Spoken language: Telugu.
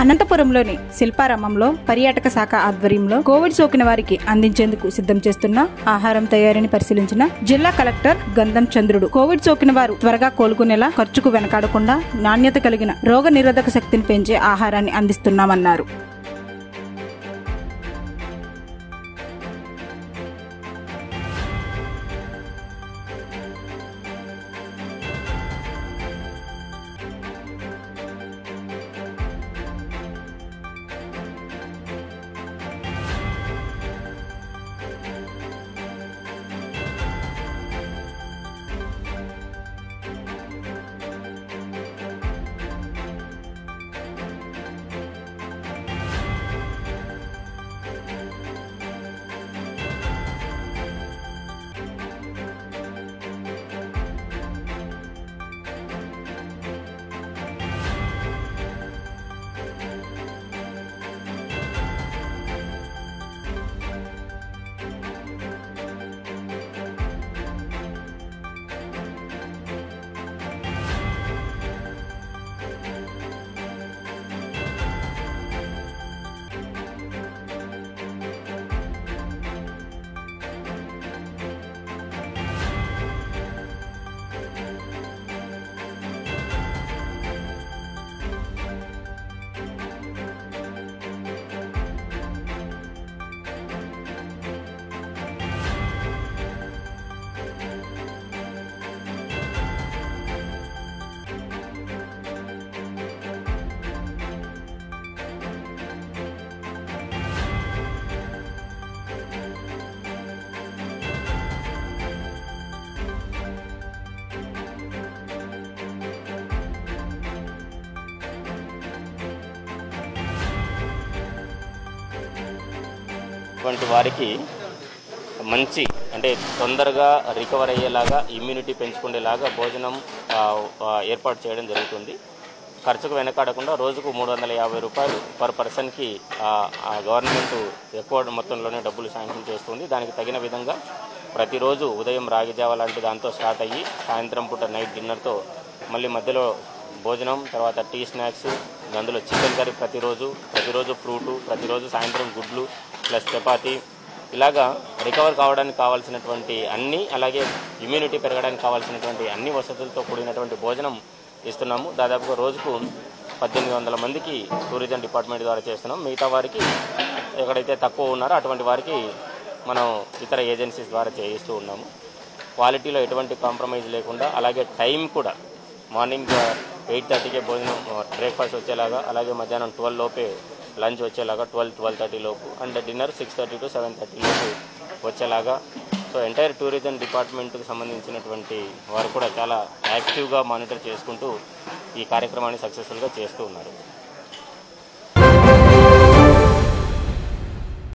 అనంతపురంలోని శిల్పారామంలో పర్యాటక శాఖ ఆధ్వర్యంలో కోవిడ్ సోకిన వారికి అందించేందుకు సిద్ధం చేస్తున్న ఆహారం తయారీని పరిశీలించిన జిల్లా కలెక్టర్ గంధం చంద్రుడు కోవిడ్ సోకిన వారు త్వరగా కోలుకునేలా ఖర్చుకు వెనకాడకుండా నాణ్యత కలిగిన రోగ నిరోధక శక్తిని పెంచే ఆహారాన్ని అందిస్తున్నామన్నారు. వారికి మంచి అంటే తొందరగా రికవర్ అయ్యేలాగా ఇమ్యూనిటీ పెంచుకునేలాగా భోజనం ఏర్పాటు చేయడం జరుగుతుంది. ఖర్చుకు వెనకాడకుండా రోజుకు 350 రూపాయలు పర్ పర్సన్కి గవర్నమెంట్ ఎక్కువ మొత్తంలోనే డబ్బులు శాంక్షన్ చేస్తుంది. దానికి తగిన విధంగా ప్రతిరోజు ఉదయం రాగిజావ లాంటి దాంతో స్టార్ట్ అయ్యి సాయంత్రం పూట నైట్ డిన్నర్తో మళ్ళీ మధ్యలో భోజనం, తర్వాత టీ స్నాక్స్, అందులో చికెన్ కర్రీ ప్రతిరోజు ఫ్రూటు, ప్రతిరోజు సాయంత్రం గుడ్లు ప్లస్ చపాతీ, ఇలాగా రికవర్ కావడానికి కావాల్సినటువంటి అన్ని, అలాగే ఇమ్యూనిటీ పెరగడానికి కావాల్సినటువంటి అన్ని వసతులతో కూడినటువంటి భోజనం ఇస్తున్నాము. దాదాపుగా రోజుకు 1800 మందికి టూరిజం డిపార్ట్మెంట్ ద్వారా చేస్తున్నాం. మిగతా వారికి ఎక్కడైతే తక్కువ ఉన్నారో అటువంటి వారికి మనం ఇతర ఏజెన్సీస్ ద్వారా చేయిస్తూ ఉన్నాము. క్వాలిటీలో ఎటువంటి కాంప్రమైజ్ లేకుండా, అలాగే టైం కూడా మార్నింగ్ 8:30కే భోజనం బ్రేక్ఫాస్ట్ వచ్చేలాగా, అలాగే మధ్యాహ్నం 12 లోపే లంచ్ వచ్చేలాగా, 12-12:30 లోపు, అండ్ డిన్నర్ 6:30 to 7:30 లోపు వచ్చేలాగా. సో ఎంటైర్ టూరిజం డిపార్ట్మెంట్కి సంబంధించినటువంటి వారు కూడా చాలా యాక్టివ్గా మానిటర్ చేసుకుంటూ ఈ కార్యక్రమాన్ని సక్సెస్ఫుల్గా చేస్తూ ఉన్నారు.